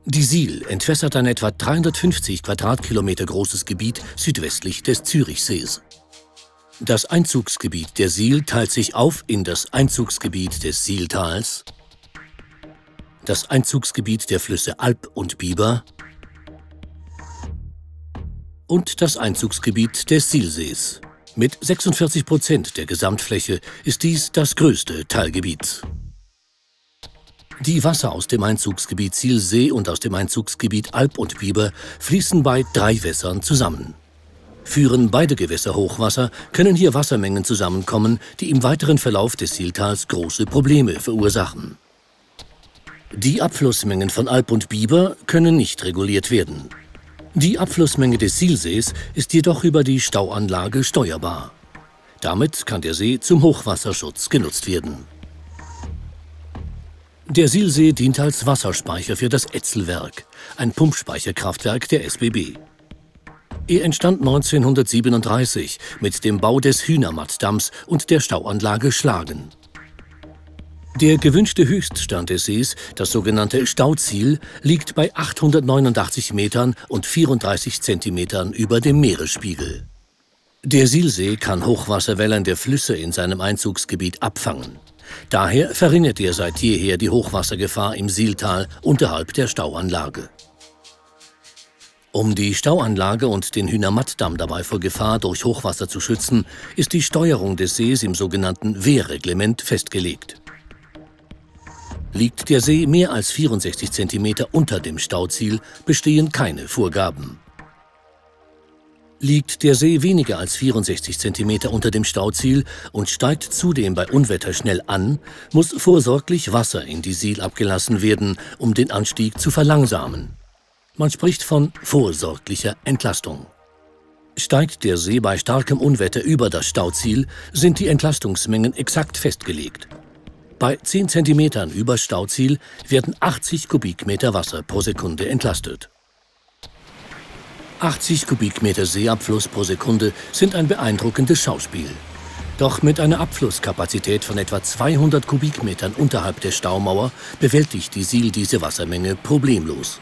Die Sihl entwässert ein etwa 350 Quadratkilometer großes Gebiet südwestlich des Zürichsees. Das Einzugsgebiet der Sihl teilt sich auf in das Einzugsgebiet des Sihltals, das Einzugsgebiet der Flüsse Alb und Biber und das Einzugsgebiet des Sihlsees. Mit 46% der Gesamtfläche ist dies das größte Teilgebiet. Die Wasser aus dem Einzugsgebiet Sihlsee und aus dem Einzugsgebiet Alb und Biber fließen bei 3 Wässern zusammen. Führen beide Gewässer Hochwasser, können hier Wassermengen zusammenkommen, die im weiteren Verlauf des Sihltals große Probleme verursachen. Die Abflussmengen von Alb und Biber können nicht reguliert werden. Die Abflussmenge des Sihlsees ist jedoch über die Stauanlage steuerbar. Damit kann der See zum Hochwasserschutz genutzt werden. Der Sihlsee dient als Wasserspeicher für das Etzelwerk, ein Pumpspeicherkraftwerk der SBB. Er entstand 1937 mit dem Bau des Hühnermattdamms und der Stauanlage Schlagen. Der gewünschte Höchststand des Sees, das sogenannte Stauziel, liegt bei 889 Metern und 34 Zentimetern über dem Meeresspiegel. Der Sihlsee kann Hochwasserwellen der Flüsse in seinem Einzugsgebiet abfangen. Daher verringert er seit jeher die Hochwassergefahr im Sihltal unterhalb der Stauanlage. Um die Stauanlage und den Hühnermattdamm dabei vor Gefahr durch Hochwasser zu schützen, ist die Steuerung des Sees im sogenannten Wehrreglement festgelegt. Liegt der See mehr als 64 cm unter dem Stauziel, bestehen keine Vorgaben. Liegt der See weniger als 64 cm unter dem Stauziel und steigt zudem bei Unwetter schnell an, muss vorsorglich Wasser in die Sihl abgelassen werden, um den Anstieg zu verlangsamen. Man spricht von vorsorglicher Entlastung. Steigt der See bei starkem Unwetter über das Stauziel, sind die Entlastungsmengen exakt festgelegt. Bei 10 cm über Stauziel werden 80 Kubikmeter Wasser pro Sekunde entlastet. 80 Kubikmeter Seeabfluss pro Sekunde sind ein beeindruckendes Schauspiel. Doch mit einer Abflusskapazität von etwa 200 Kubikmetern unterhalb der Staumauer bewältigt die Sihl diese Wassermenge problemlos.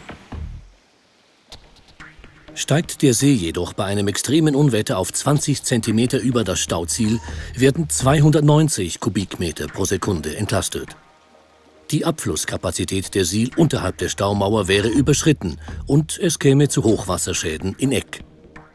Steigt der See jedoch bei einem extremen Unwetter auf 20 cm über das Stauziel, werden 290 Kubikmeter pro Sekunde entlastet. Die Abflusskapazität der Sihl unterhalb der Staumauer wäre überschritten und es käme zu Hochwasserschäden in Eck.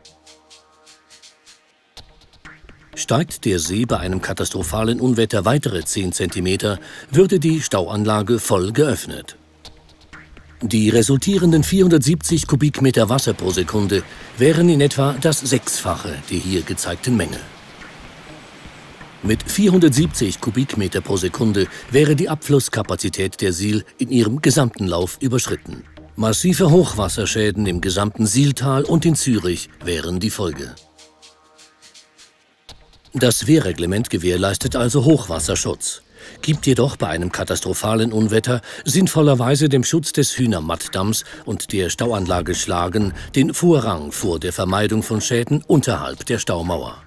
Steigt der See bei einem katastrophalen Unwetter weitere 10 cm, würde die Stauanlage voll geöffnet. Die resultierenden 470 Kubikmeter Wasser pro Sekunde wären in etwa das 6-fache der hier gezeigten Menge. Mit 470 Kubikmeter pro Sekunde wäre die Abflusskapazität der Sihl in ihrem gesamten Lauf überschritten. Massive Hochwasserschäden im gesamten Sihltal und in Zürich wären die Folge. Das Wehrreglement gewährleistet also Hochwasserschutz, gibt jedoch bei einem katastrophalen Unwetter sinnvollerweise dem Schutz des Hühnermattdamms und der Stauanlage Schlagen den Vorrang vor der Vermeidung von Schäden unterhalb der Staumauer.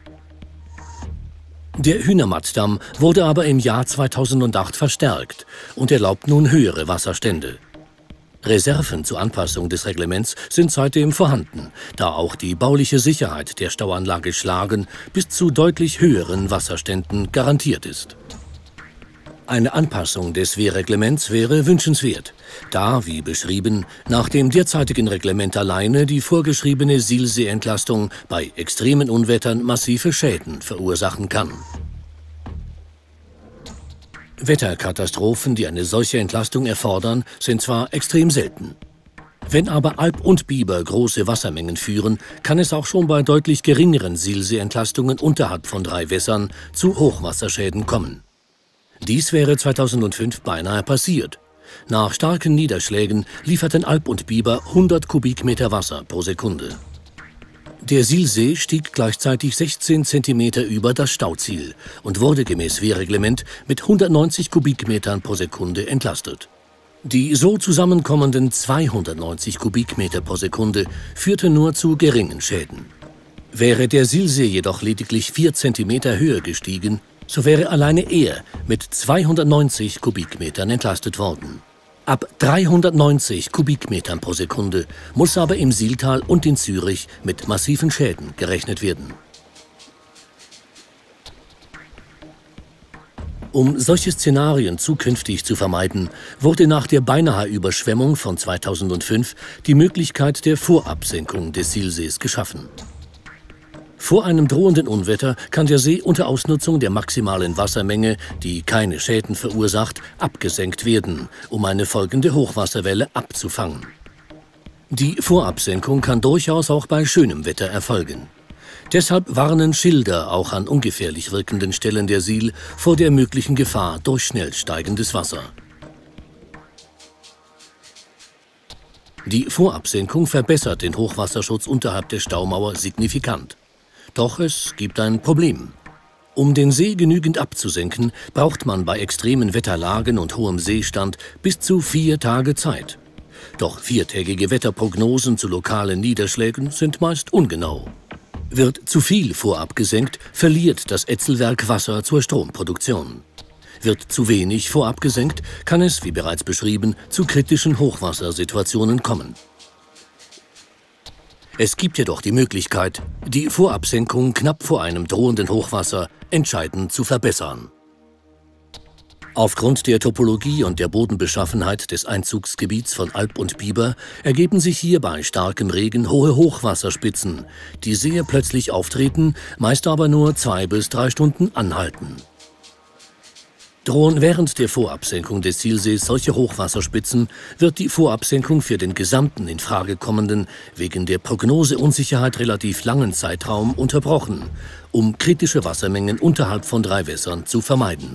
Der Hühnermattdamm wurde aber im Jahr 2008 verstärkt und erlaubt nun höhere Wasserstände. Reserven zur Anpassung des Reglements sind seitdem vorhanden, da auch die bauliche Sicherheit der Stauanlage Schlagen bis zu deutlich höheren Wasserständen garantiert ist. Eine Anpassung des Wehrreglements wäre wünschenswert, da, wie beschrieben, nach dem derzeitigen Reglement alleine die vorgeschriebene Sihlseeentlastung bei extremen Unwettern massive Schäden verursachen kann. Wetterkatastrophen, die eine solche Entlastung erfordern, sind zwar extrem selten. Wenn aber Alb und Biber große Wassermengen führen, kann es auch schon bei deutlich geringeren Sihlseeentlastungen unterhalb von 3 Wässern zu Hochwasserschäden kommen. Dies wäre 2005 beinahe passiert. Nach starken Niederschlägen lieferten Alb und Biber 100 Kubikmeter Wasser pro Sekunde. Der Sihlsee stieg gleichzeitig 16 cm über das Stauziel und wurde gemäß Wehrreglement mit 190 Kubikmetern pro Sekunde entlastet. Die so zusammenkommenden 290 Kubikmeter pro Sekunde führten nur zu geringen Schäden. Wäre der Sihlsee jedoch lediglich 4 cm höher gestiegen, so wäre alleine er mit 290 Kubikmetern entlastet worden. Ab 390 Kubikmetern pro Sekunde muss aber im Sihltal und in Zürich mit massiven Schäden gerechnet werden. Um solche Szenarien zukünftig zu vermeiden, wurde nach der Beinahe-Überschwemmung von 2005 die Möglichkeit der Vorabsenkung des Sihlsees geschaffen. Vor einem drohenden Unwetter kann der See unter Ausnutzung der maximalen Wassermenge, die keine Schäden verursacht, abgesenkt werden, um eine folgende Hochwasserwelle abzufangen. Die Vorabsenkung kann durchaus auch bei schönem Wetter erfolgen. Deshalb warnen Schilder auch an ungefährlich wirkenden Stellen der Sihl vor der möglichen Gefahr durch schnell steigendes Wasser. Die Vorabsenkung verbessert den Hochwasserschutz unterhalb der Staumauer signifikant. Doch es gibt ein Problem. Um den See genügend abzusenken, braucht man bei extremen Wetterlagen und hohem Seestand bis zu 4 Tage Zeit. Doch viertägige Wetterprognosen zu lokalen Niederschlägen sind meist ungenau. Wird zu viel vorab gesenkt, verliert das Etzelwerk Wasser zur Stromproduktion. Wird zu wenig vorab gesenkt, kann es, wie bereits beschrieben, zu kritischen Hochwassersituationen kommen. Es gibt jedoch die Möglichkeit, die Vorabsenkung knapp vor einem drohenden Hochwasser entscheidend zu verbessern. Aufgrund der Topologie und der Bodenbeschaffenheit des Einzugsgebiets von Alp und Biber ergeben sich hier bei starkem Regen hohe Hochwasserspitzen, die sehr plötzlich auftreten, meist aber nur 2 bis 3 Stunden anhalten. Drohen während der Vorabsenkung des Sihlsees solche Hochwasserspitzen, wird die Vorabsenkung für den gesamten in Frage kommenden, wegen der Prognoseunsicherheit relativ langen Zeitraum unterbrochen, um kritische Wassermengen unterhalb von 3 Wässern zu vermeiden.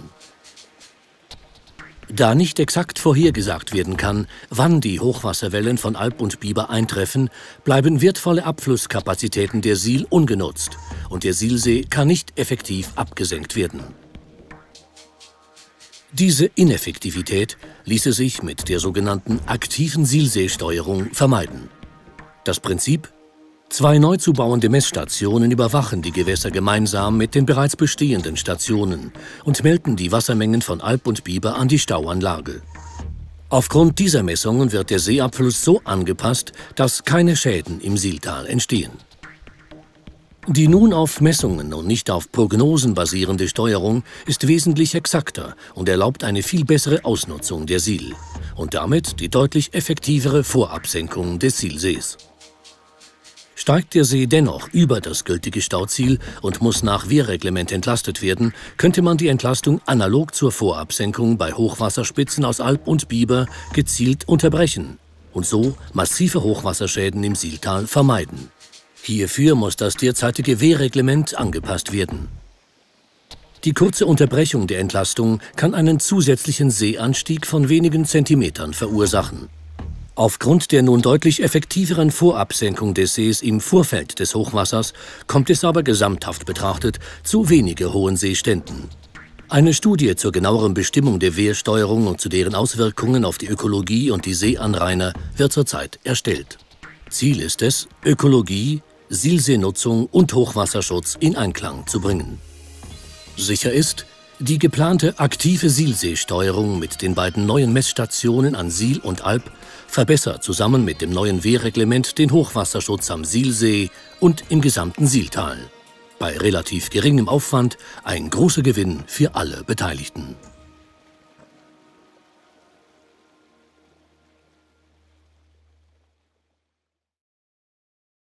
Da nicht exakt vorhergesagt werden kann, wann die Hochwasserwellen von Alp und Biber eintreffen, bleiben wertvolle Abflusskapazitäten der Sihl ungenutzt und der Sihlsee kann nicht effektiv abgesenkt werden. Diese Ineffektivität ließe sich mit der sogenannten aktiven Sihlseesteuerung vermeiden. Das Prinzip: 2 neu zu bauende Messstationen überwachen die Gewässer gemeinsam mit den bereits bestehenden Stationen und melden die Wassermengen von Alp und Biber an die Stauanlage. Aufgrund dieser Messungen wird der Seeabfluss so angepasst, dass keine Schäden im Sihltal entstehen. Die nun auf Messungen und nicht auf Prognosen basierende Steuerung ist wesentlich exakter und erlaubt eine viel bessere Ausnutzung der Sihl und damit die deutlich effektivere Vorabsenkung des Sihlsees. Steigt der See dennoch über das gültige Stauziel und muss nach Wehrreglement entlastet werden, könnte man die Entlastung analog zur Vorabsenkung bei Hochwasserspitzen aus Alp und Biber gezielt unterbrechen und so massive Hochwasserschäden im Sihltal vermeiden. Hierfür muss das derzeitige Wehrreglement angepasst werden. Die kurze Unterbrechung der Entlastung kann einen zusätzlichen Seeanstieg von wenigen Zentimetern verursachen. Aufgrund der nun deutlich effektiveren Vorabsenkung des Sees im Vorfeld des Hochwassers kommt es aber gesamthaft betrachtet zu weniger hohen Seeständen. Eine Studie zur genaueren Bestimmung der Wehrsteuerung und zu deren Auswirkungen auf die Ökologie und die Seeanrainer wird zurzeit erstellt. Ziel ist es, Ökologie, Sihlseenutzung und Hochwasserschutz in Einklang zu bringen. Sicher ist, die geplante aktive Sihlseesteuerung mit den beiden neuen Messstationen an Sihl und Alp verbessert zusammen mit dem neuen Wehrreglement den Hochwasserschutz am Sihlsee und im gesamten Sihltal. Bei relativ geringem Aufwand ein großer Gewinn für alle Beteiligten.